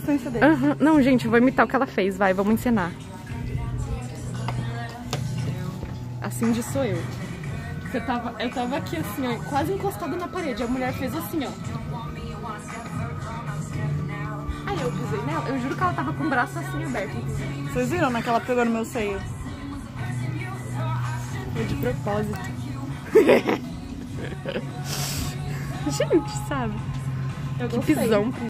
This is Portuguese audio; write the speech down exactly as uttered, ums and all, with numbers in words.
resistência dele. Uhum. Não, gente, eu vou imitar o que ela fez, vai, vamos ensinar. Assim de sou eu. Você tava, eu tava aqui assim, ó, quase encostada na parede. A mulher fez assim, ó. Aí eu pisei nela. Eu juro que ela tava com o braço assim aberto. Vocês viram, né? Que ela pegou no meu seio. Foi de propósito. Gente, sabe? Eu que pisão.